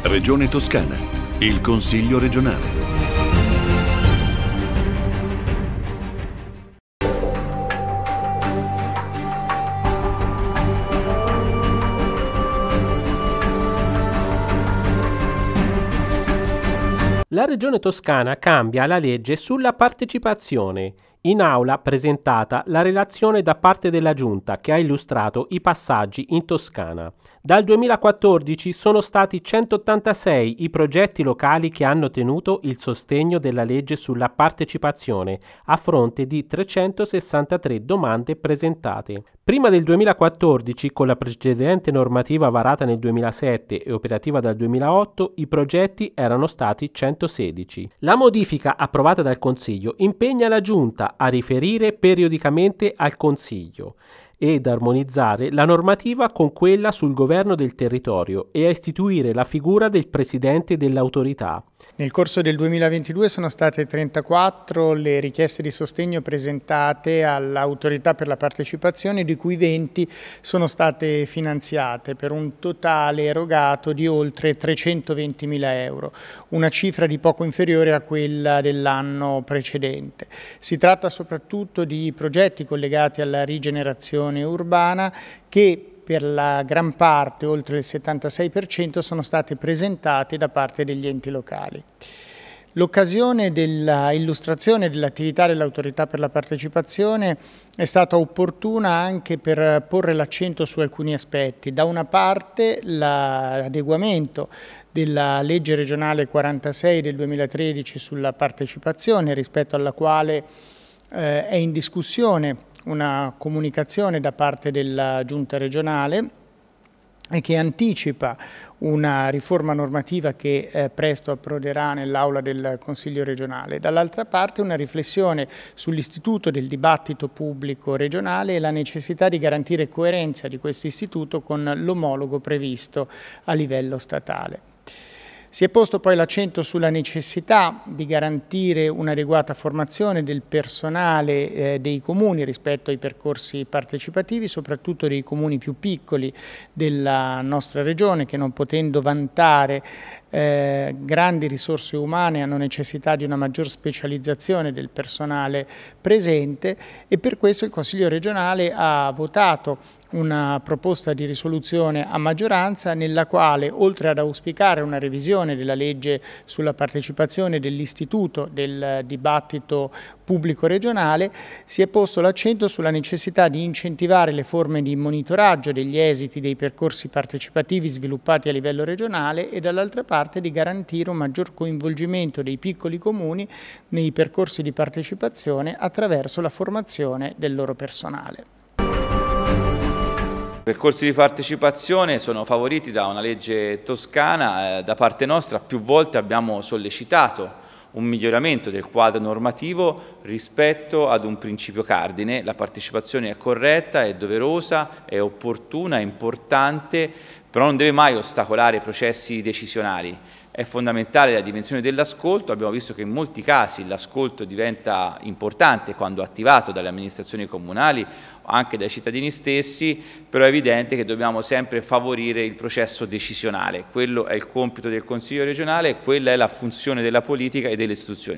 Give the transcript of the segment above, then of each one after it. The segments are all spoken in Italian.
Regione Toscana, il Consiglio regionale. La Regione Toscana cambia la legge sulla partecipazione. In aula presentata la relazione da parte della Giunta che ha illustrato i passaggi in Toscana. Dal 2014 sono stati 186 i progetti locali che hanno ottenuto il sostegno della legge sulla partecipazione, a fronte di 363 domande presentate. Prima del 2014, con la precedente normativa varata nel 2007 e operativa dal 2008, i progetti erano stati 116. La modifica approvata dal Consiglio impegna la Giunta a riferire periodicamente al Consiglio ed armonizzare la normativa con quella sul governo del territorio e a istituire la figura del presidente dell'autorità. Nel corso del 2022 sono state 34 le richieste di sostegno presentate all'autorità per la partecipazione, di cui 20 sono state finanziate per un totale erogato di oltre 320.000 euro, una cifra di poco inferiore a quella dell'anno precedente. Si tratta soprattutto di progetti collegati alla rigenerazione urbana che per la gran parte, oltre il 76%, sono state presentate da parte degli enti locali. L'occasione dell'illustrazione dell'attività dell'autorità per la partecipazione è stata opportuna anche per porre l'accento su alcuni aspetti. Da una parte l'adeguamento della legge regionale 46 del 2013 sulla partecipazione, rispetto alla quale è in discussione una comunicazione da parte della Giunta regionale e che anticipa una riforma normativa che presto approderà nell'aula del Consiglio regionale. Dall'altra parte una riflessione sull'istituto del dibattito pubblico regionale e la necessità di garantire coerenza di questo istituto con l'omologo previsto a livello statale. Si è posto poi l'accento sulla necessità di garantire un'adeguata formazione del personale dei comuni rispetto ai percorsi partecipativi, soprattutto dei comuni più piccoli della nostra regione, che non potendo vantare grandi risorse umane hanno necessità di una maggior specializzazione del personale presente, e per questo il Consiglio regionale ha votato una proposta di risoluzione a maggioranza nella quale, oltre ad auspicare una revisione della legge sulla partecipazione dell'istituto del dibattito pubblico regionale, si è posto l'accento sulla necessità di incentivare le forme di monitoraggio degli esiti dei percorsi partecipativi sviluppati a livello regionale e dall'altra parte di garantire un maggior coinvolgimento dei piccoli comuni nei percorsi di partecipazione attraverso la formazione del loro personale. I percorsi di partecipazione sono favoriti da una legge toscana. Da parte nostra più volte abbiamo sollecitato un miglioramento del quadro normativo rispetto ad un principio cardine. La partecipazione è corretta, è doverosa, è opportuna, è importante, però non deve mai ostacolare i processi decisionali. È fondamentale la dimensione dell'ascolto. Abbiamo visto che in molti casi l'ascolto diventa importante quando attivato dalle amministrazioni comunali, anche dai cittadini stessi, però è evidente che dobbiamo sempre favorire il processo decisionale. Quello è il compito del Consiglio regionale e quella è la funzione della politica e delle istituzioni.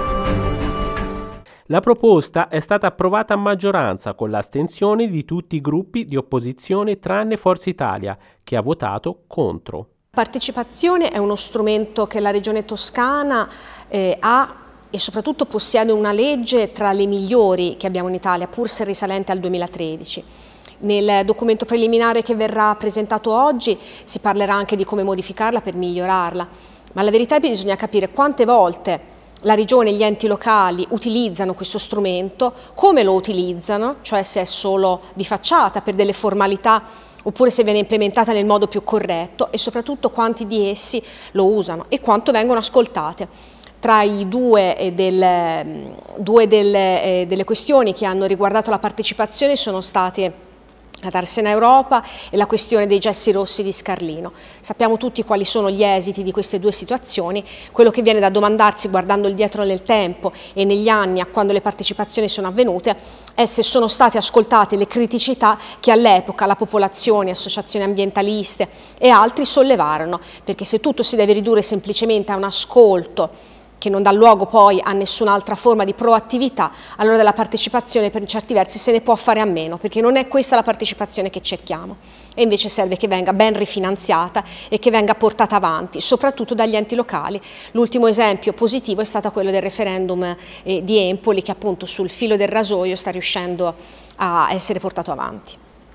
La proposta è stata approvata a maggioranza con l'astensione di tutti i gruppi di opposizione tranne Forza Italia, che ha votato contro. La partecipazione è uno strumento che la Regione Toscana ha e soprattutto possiede una legge tra le migliori che abbiamo in Italia, pur se risalente al 2013. Nel documento preliminare che verrà presentato oggi si parlerà anche di come modificarla per migliorarla, ma la verità è che bisogna capire quante volte la Regione e gli enti locali utilizzano questo strumento, come lo utilizzano, cioè se è solo di facciata per delle formalità oppure se viene implementata nel modo più corretto, e soprattutto quanti di essi lo usano e quanto vengono ascoltate. Tra i due delle questioni che hanno riguardato la partecipazione sono state la Darsena Europa e la questione dei gessi rossi di Scarlino. Sappiamo tutti quali sono gli esiti di queste due situazioni. Quello che viene da domandarsi guardando il dietro nel tempo e negli anni a quando le partecipazioni sono avvenute è se sono state ascoltate le criticità che all'epoca la popolazione, associazioni ambientaliste e altri sollevarono, perché se tutto si deve ridurre semplicemente a un ascolto che non dà luogo poi a nessun'altra forma di proattività, allora della partecipazione per certi versi se ne può fare a meno, perché non è questa la partecipazione che cerchiamo e invece serve che venga ben rifinanziata e che venga portata avanti, soprattutto dagli enti locali. L'ultimo esempio positivo è stato quello del referendum di Empoli, che appunto sul filo del rasoio sta riuscendo a essere portato avanti.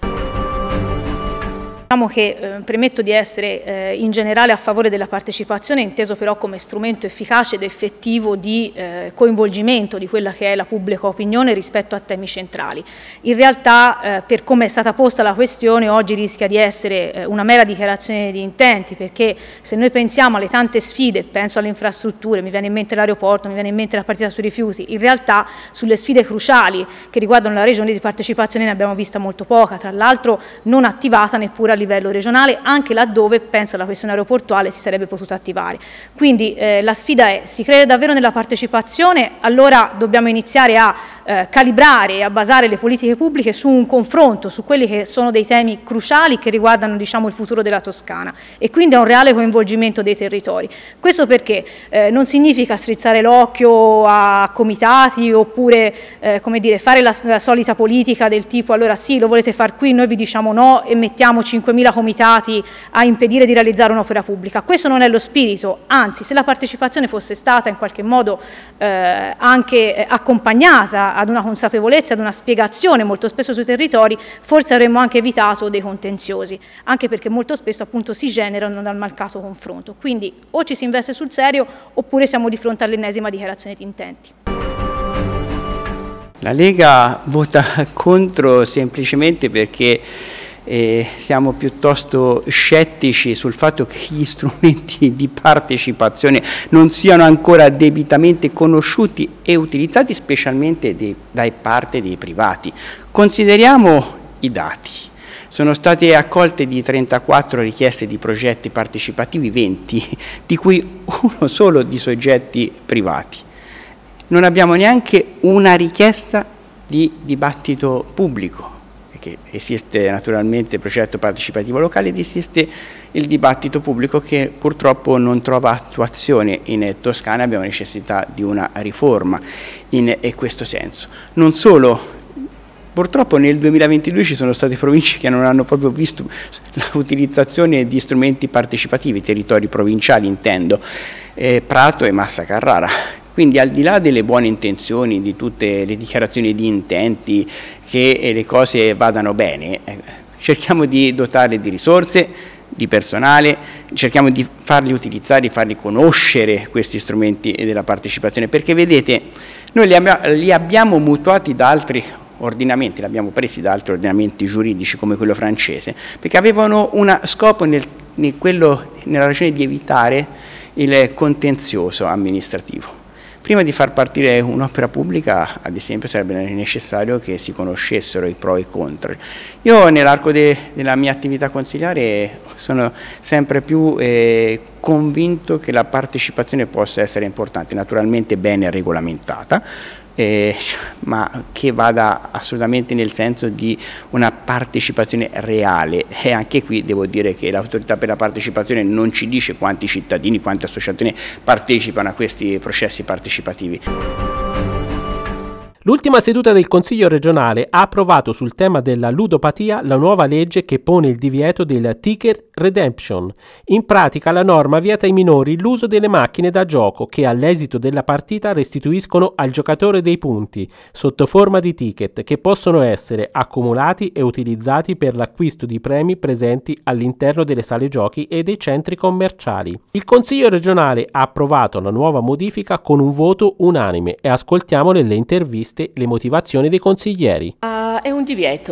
Diciamo che premetto di essere in generale a favore della partecipazione, inteso però come strumento efficace ed effettivo di coinvolgimento di quella che è la pubblica opinione rispetto a temi centrali. In realtà per come è stata posta la questione oggi rischia di essere una mera dichiarazione di intenti, perché se noi pensiamo alle tante sfide, penso alle infrastrutture, mi viene in mente l'aeroporto, mi viene in mente la partita sui rifiuti, in realtà sulle sfide cruciali che riguardano la regione di partecipazione ne abbiamo vista molto poca, tra l'altro non attivata neppure a livello regionale, anche laddove, penso alla questione aeroportuale, si sarebbe potuta attivare. Quindi la sfida è: si crede davvero nella partecipazione, allora dobbiamo iniziare a calibrare e a basare le politiche pubbliche su un confronto, su quelli che sono dei temi cruciali che riguardano, diciamo, il futuro della Toscana e quindi a un reale coinvolgimento dei territori. Questo perché non significa strizzare l'occhio a comitati oppure come dire, fare la solita politica del tipo: allora sì, lo volete far qui, noi vi diciamo no e mettiamo 5.000 comitati a impedire di realizzare un'opera pubblica. Questo non è lo spirito, anzi, se la partecipazione fosse stata in qualche modo anche accompagnata ad una consapevolezza, ad una spiegazione molto spesso sui territori, forse avremmo anche evitato dei contenziosi, anche perché molto spesso appunto si generano dal mancato confronto. Quindi o ci si investe sul serio oppure siamo di fronte all'ennesima dichiarazione di intenti. La Lega vota contro semplicemente perché siamo piuttosto scettici sul fatto che gli strumenti di partecipazione non siano ancora debitamente conosciuti e utilizzati, specialmente da parte dei privati. Consideriamo i dati. Sono state accolte di 34 richieste di progetti partecipativi, 20, di cui uno solo di soggetti privati. Non abbiamo neanche una richiesta di dibattito pubblico, perché esiste naturalmente il progetto partecipativo locale ed esiste il dibattito pubblico che purtroppo non trova attuazione in Toscana. Abbiamo necessità di una riforma in questo senso. Non solo. Purtroppo nel 2022 ci sono state province che non hanno proprio visto l'utilizzazione di strumenti partecipativi, territori provinciali intendo, Prato e Massa Carrara. Quindi al di là delle buone intenzioni, di tutte le dichiarazioni di intenti, che le cose vadano bene, cerchiamo di dotarle di risorse, di personale, cerchiamo di farli utilizzare, di farli conoscere questi strumenti della partecipazione, perché vedete, noi li abbiamo mutuati da altri ordinamenti, li abbiamo presi da altri ordinamenti giuridici come quello francese, perché avevano un scopo nella ragione di evitare il contenzioso amministrativo. Prima di far partire un'opera pubblica, ad esempio, sarebbe necessario che si conoscessero i pro e i contro. Io nell'arco della mia attività consiliare sono sempre più convinto che la partecipazione possa essere importante, naturalmente bene regolamentata, ma che vada assolutamente nel senso di una partecipazione reale. E anche qui devo dire che l'autorità per la partecipazione non ci dice quanti cittadini, quante associazioni partecipano a questi processi partecipativi. L'ultima seduta del Consiglio regionale ha approvato sul tema della ludopatia la nuova legge che pone il divieto del ticket redemption. In pratica la norma vieta ai minori l'uso delle macchine da gioco che all'esito della partita restituiscono al giocatore dei punti sotto forma di ticket che possono essere accumulati e utilizzati per l'acquisto di premi presenti all'interno delle sale giochi e dei centri commerciali. Il Consiglio regionale ha approvato la nuova modifica con un voto unanime e ascoltiamo le interviste queste le motivazioni dei consiglieri. È un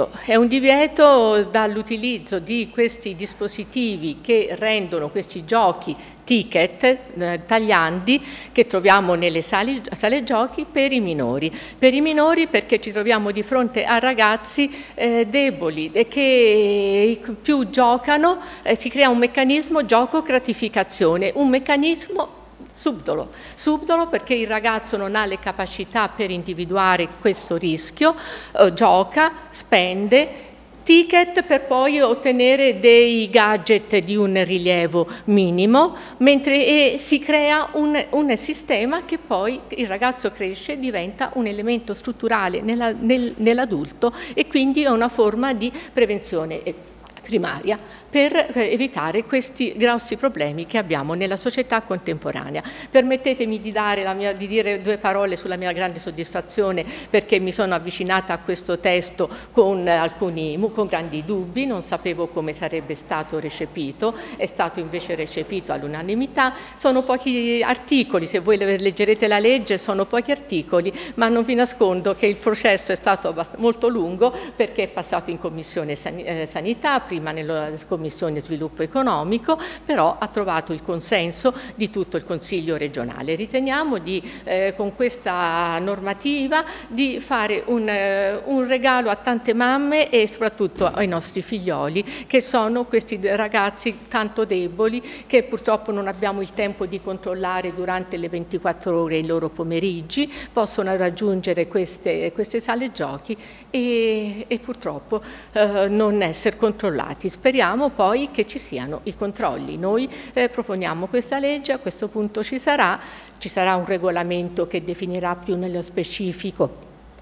divieto dall'utilizzo di questi dispositivi che rendono questi giochi ticket tagliandi che troviamo nelle sale giochi per i minori. Per i minori perché ci troviamo di fronte a ragazzi deboli e che più giocano si crea un meccanismo gioco-gratificazione, un meccanismo subdolo perché il ragazzo non ha le capacità per individuare questo rischio, gioca, spende, ticket per poi ottenere dei gadget di un rilievo minimo, mentre si crea un sistema che poi il ragazzo cresce, diventa un elemento strutturale nell'adulto e quindi è una forma di prevenzione primaria per evitare questi grossi problemi che abbiamo nella società contemporanea. Permettetemi di dire due parole sulla mia grande soddisfazione perché mi sono avvicinata a questo testo con grandi dubbi, non sapevo come sarebbe stato recepito, è stato invece recepito all'unanimità. Sono pochi articoli, se voi leggerete la legge sono pochi articoli, ma non vi nascondo che il processo è stato molto lungo perché è passato in Commissione Sanità, prima nella Commissione Sviluppo Economico, però ha trovato il consenso di tutto il Consiglio regionale. Riteniamo con questa normativa di fare un regalo a tante mamme e soprattutto ai nostri figlioli, che sono questi ragazzi tanto deboli che purtroppo non abbiamo il tempo di controllare durante le 24 ore i loro pomeriggi, possono raggiungere queste sale giochi e purtroppo non essere controllati. Speriamo poi che ci siano i controlli. Noi proponiamo questa legge, a questo punto ci sarà un regolamento che definirà più nello specifico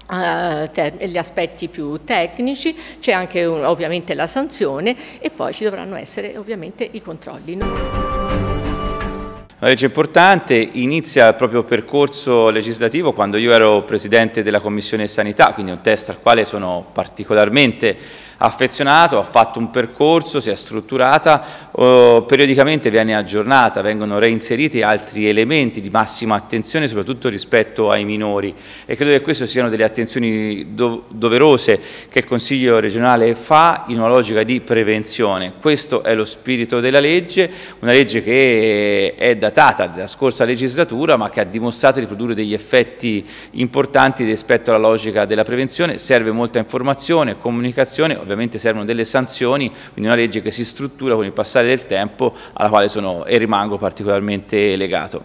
gli aspetti più tecnici, c'è anche ovviamente la sanzione e poi ci dovranno essere ovviamente i controlli. Una legge importante, inizia il proprio percorso legislativo quando io ero Presidente della Commissione Sanità, quindi un testo al quale sono particolarmente affezionato, ha fatto un percorso, si è strutturata, periodicamente viene aggiornata, vengono reinseriti altri elementi di massima attenzione soprattutto rispetto ai minori e credo che queste siano delle attenzioni doverose che il Consiglio regionale fa in una logica di prevenzione. Questo è lo spirito della legge, una legge che è datata dalla scorsa legislatura ma che ha dimostrato di produrre degli effetti importanti rispetto alla logica della prevenzione. Serve molta informazione, comunicazione, ovviamente servono delle sanzioni, quindi una legge che si struttura con il passare del tempo alla quale sono e rimango particolarmente legato.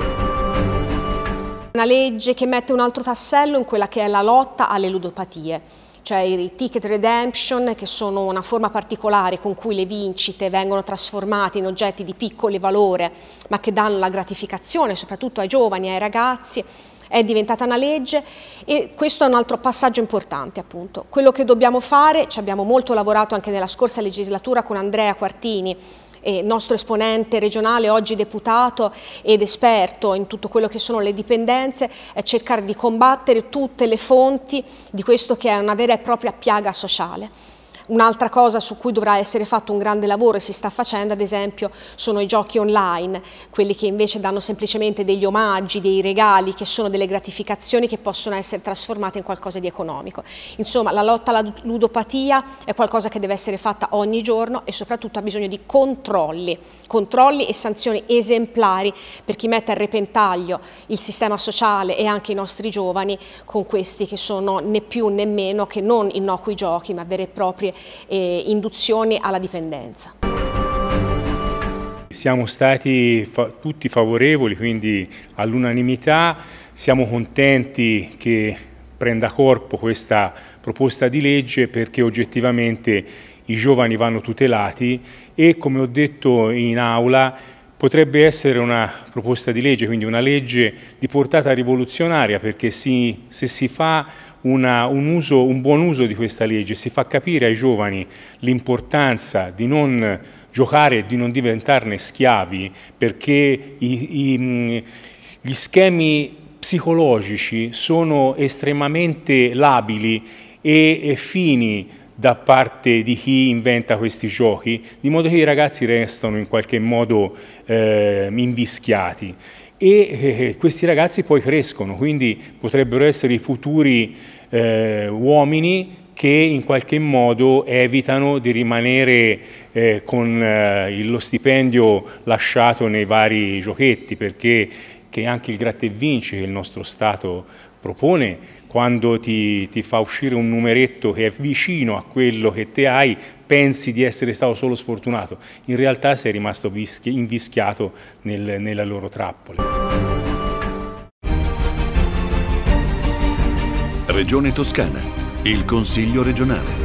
Una legge che mette un altro tassello in quella che è la lotta alle ludopatie, cioè i ticket redemption, che sono una forma particolare con cui le vincite vengono trasformate in oggetti di piccolo valore, ma che danno la gratificazione soprattutto ai giovani e ai ragazzi. È diventata una legge e questo è un altro passaggio importante appunto. Quello che dobbiamo fare, ci abbiamo molto lavorato anche nella scorsa legislatura con Andrea Quartini, nostro esponente regionale, oggi deputato ed esperto in tutto quello che sono le dipendenze, è cercare di combattere tutte le fonti di questo che è una vera e propria piaga sociale. Un'altra cosa su cui dovrà essere fatto un grande lavoro e si sta facendo ad esempio sono i giochi online, quelli che invece danno semplicemente degli omaggi, dei regali che sono delle gratificazioni che possono essere trasformate in qualcosa di economico. Insomma, la lotta alla ludopatia è qualcosa che deve essere fatta ogni giorno e soprattutto ha bisogno di controlli e sanzioni esemplari per chi mette a repentaglio il sistema sociale e anche i nostri giovani con questi che sono né più né meno che non innocui giochi ma vere e proprie induzioni alla dipendenza. Siamo stati tutti favorevoli, quindi all'unanimità, siamo contenti che prenda corpo questa proposta di legge perché oggettivamente i giovani vanno tutelati e, come ho detto in aula, potrebbe essere una proposta di legge, quindi una legge di portata rivoluzionaria perché se si fa un buon uso di questa legge, si fa capire ai giovani l'importanza di non giocare e di non diventarne schiavi perché gli schemi psicologici sono estremamente labili e fini da parte di chi inventa questi giochi, di modo che i ragazzi restano in qualche modo invischiati. e questi ragazzi poi crescono, quindi potrebbero essere i futuri uomini che in qualche modo evitano di rimanere con lo stipendio lasciato nei vari giochetti, perché che anche il gratta e vinci che il nostro Stato propone, quando ti fa uscire un numeretto che è vicino a quello che te hai, pensi di essere stato solo sfortunato, in realtà sei rimasto invischiato nella loro trappola. Regione Toscana, il Consiglio regionale.